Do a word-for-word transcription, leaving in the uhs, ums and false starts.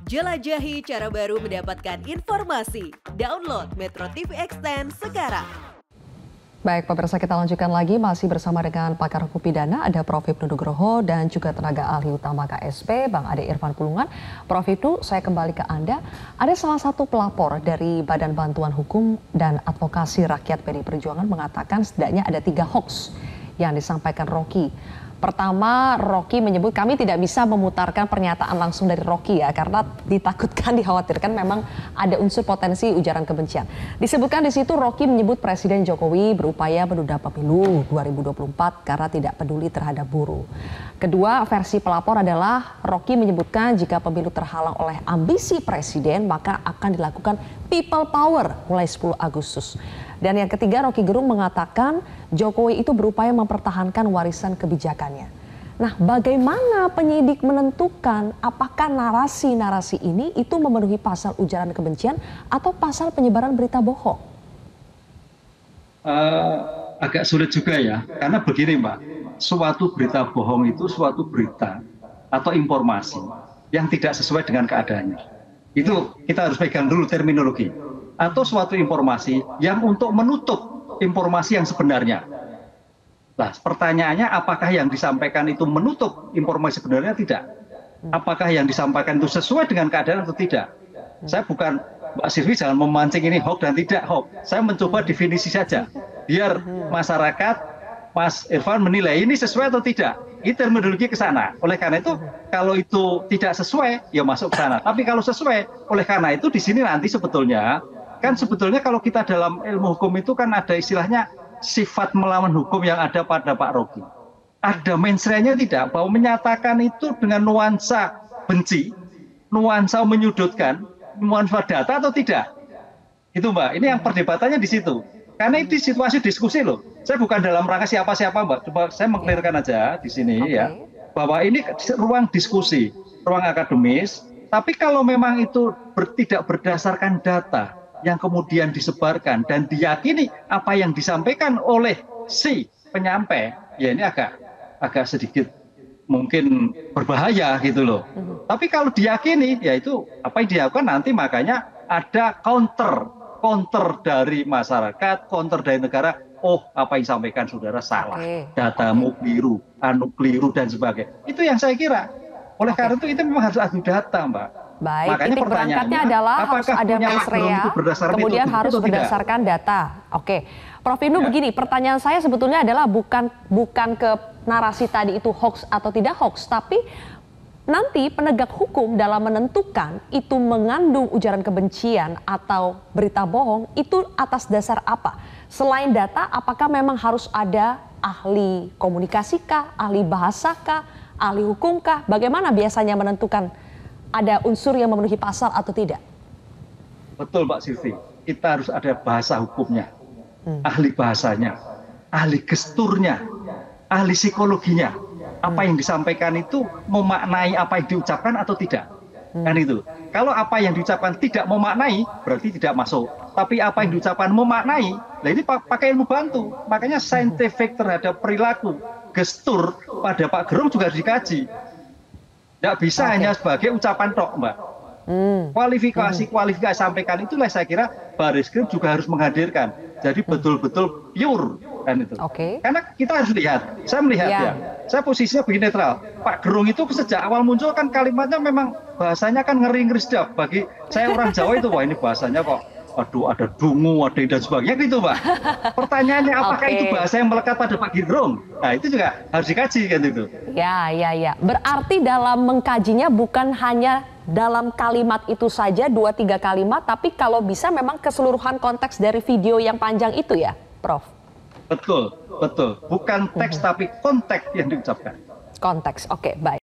Jelajahi cara baru mendapatkan informasi. Download Metro T V Extend sekarang. Baik, pemirsa, kita lanjutkan lagi masih bersama dengan pakar hukum pidana, ada Prof Hipnu Nugroho dan juga tenaga ahli utama K S P, Bang Ade Irfan Pulungan. Prof Hipnu, saya kembali ke Anda. Ada salah satu pelapor dari Badan Bantuan Hukum dan Advokasi Rakyat P D I Perjuangan mengatakan setidaknya ada tiga hoax yang disampaikan Rocky. Pertama, Rocky menyebut kami tidak bisa memutarkan pernyataan langsung dari Rocky ya, karena ditakutkan, dikhawatirkan memang ada unsur potensi ujaran kebencian. Disebutkan di situ Rocky menyebut Presiden Jokowi berupaya menunda pemilu dua ribu dua puluh empat karena tidak peduli terhadap buruh. Kedua, versi pelapor adalah Rocky menyebutkan jika pemilu terhalang oleh ambisi Presiden maka akan dilakukan people power mulai sepuluh Agustus. Dan yang ketiga, Rocky Gerung mengatakan Jokowi itu berupaya mempertahankan warisan kebijakannya. Nah, bagaimana penyidik menentukan apakah narasi-narasi ini itu memenuhi pasal ujaran kebencian atau pasal penyebaran berita bohong? Uh, agak sulit juga ya, karena begini Mbak, suatu berita bohong itu suatu berita atau informasi yang tidak sesuai dengan keadaannya. Itu kita harus pegang dulu terminologi. Atau suatu informasi yang untuk menutup informasi yang sebenarnya. Nah, pertanyaannya apakah yang disampaikan itu menutup informasi sebenarnya? Tidak. Apakah yang disampaikan itu sesuai dengan keadaan atau tidak? Saya bukan, Mbak Sylvi jangan memancing ini hoax dan tidak hoax. Saya mencoba definisi saja. Biar masyarakat, Mas Irfan menilai ini sesuai atau tidak. Ini terminologi ke sana. Oleh karena itu, kalau itu tidak sesuai, ya masuk ke sana. Tapi kalau sesuai, oleh karena itu di sini nanti sebetulnya kan sebetulnya kalau kita dalam ilmu hukum itu kan ada istilahnya sifat melawan hukum yang ada pada Pak Rocky. Ada mensreanya tidak, bahwa menyatakan itu dengan nuansa benci, nuansa menyudutkan, nuansa data atau tidak. Itu Mbak, ini yang perdebatannya di situ. Karena itu situasi diskusi loh. Saya bukan dalam rangka siapa-siapa Mbak, coba saya mengklirkan aja di sini okay. ya. Bahwa ini ruang diskusi, ruang akademis, tapi kalau memang itu ber, tidak berdasarkan data, yang kemudian disebarkan dan diyakini apa yang disampaikan oleh si penyampai, ya ini agak agak sedikit mungkin berbahaya gitu loh. Uh-huh. Tapi kalau diyakini, ya itu apa yang dilakukan nanti makanya ada counter, counter dari masyarakat, counter dari negara. Oh, apa yang disampaikan saudara salah, okay. datamu keliru, anu keliru dan sebagainya. Itu yang saya kira. Oleh okay. karena itu itu memang harus adu data, Mbak. Baik, titik berangkatnya adalah harus ada mens rea, kemudian harus berdasarkan data. Oke, Prof Hipnu ya. Begini, pertanyaan saya sebetulnya adalah bukan bukan ke narasi tadi itu hoax atau tidak hoax, tapi nanti penegak hukum dalam menentukan itu mengandung ujaran kebencian atau berita bohong itu atas dasar apa? Selain data, apakah memang harus ada ahli komunikasikah, ahli bahasakah, ahli hukumkah? Bagaimana biasanya menentukan ada unsur yang memenuhi pasal atau tidak? Betul Mbak Sylvi, kita harus ada bahasa hukumnya, hmm. ahli bahasanya, ahli gesturnya, ahli psikologinya. Apa hmm. yang disampaikan itu memaknai apa yang diucapkan atau tidak. Hmm. Kan itu. Kalau apa yang diucapkan tidak memaknai, berarti tidak masuk. Tapi apa yang diucapkan memaknai, nah ini pakai ilmu bantu. Makanya saintifik terhadap perilaku, gestur pada Pak Gerung juga harus dikaji. Tidak bisa okay. hanya sebagai ucapan tok, Mbak. Hmm. Kualifikasi-kualifikasi sampaikan itulah saya kira Baris Krim juga harus menghadirkan. Jadi betul-betul pure kan itu. Okay. Karena kita harus lihat, saya melihat yeah. ya, saya posisinya begini netral. Pak Gerung itu sejak awal muncul kan kalimatnya memang bahasanya kan ngeri-ngeri sedap. Bagi saya orang Jawa itu, wah ini bahasanya kok aduh ada dungu, ada dan sebagainya gitu Pak. Pertanyaannya apakah okay. itu bahasa yang melekat pada Pak Gerung? Nah itu juga harus dikaji kan itu. Ya, ya, ya. Berarti dalam mengkajinya bukan hanya dalam kalimat itu saja, dua tiga kalimat, tapi kalau bisa memang keseluruhan konteks dari video yang panjang itu ya, Prof? Betul, betul. Bukan teks uh-huh. tapi konteks yang diucapkan. Konteks, oke, okay, baik.